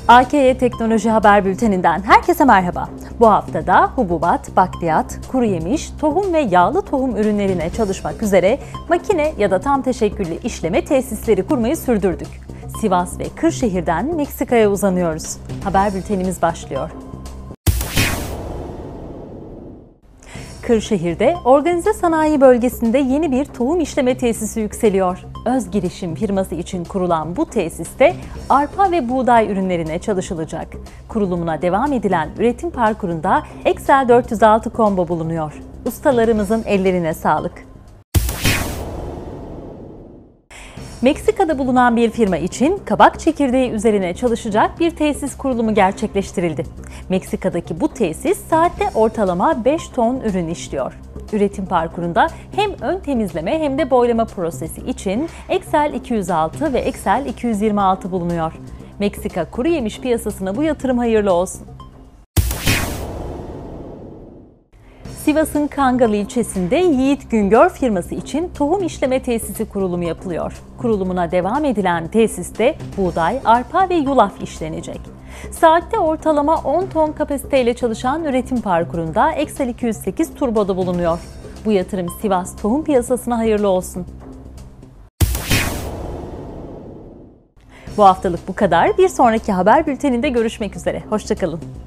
AKY Teknoloji Haber Bülteni'nden herkese merhaba. Bu haftada hububat, bakliyat, kuru yemiş, tohum ve yağlı tohum ürünlerine çalışmak üzere makine ya da tam teşekküllü işleme tesisleri kurmayı sürdürdük. Sivas ve Kırşehir'den Meksika'ya uzanıyoruz. Haber bültenimiz başlıyor. Kırşehir'de organize sanayi bölgesinde yeni bir tohum işleme tesisi yükseliyor. Öz girişim firması için kurulan bu tesiste arpa ve buğday ürünlerine çalışılacak. Kurulumuna devam edilen üretim parkurunda Excel 406 combo bulunuyor. Ustalarımızın ellerine sağlık. Meksika'da bulunan bir firma için kabak çekirdeği üzerine çalışacak bir tesis kurulumu gerçekleştirildi. Meksika'daki bu tesis saatte ortalama 5 ton ürün işliyor. Üretim parkurunda hem ön temizleme hem de boylama prosesi için Excel 206 ve Excel 226 bulunuyor. Meksika kuru yemiş piyasasına bu yatırım hayırlı olsun. Sivas'ın Kangal ilçesinde Yiğit Güngör firması için tohum işleme tesisi kurulumu yapılıyor. Kurulumuna devam edilen tesiste buğday, arpa ve yulaf işlenecek. Saatte ortalama 10 ton kapasiteyle çalışan üretim parkurunda Excel 208 turboda bulunuyor. Bu yatırım Sivas tohum piyasasına hayırlı olsun. Bu haftalık bu kadar. Bir sonraki haber bülteninde görüşmek üzere. Hoşça kalın.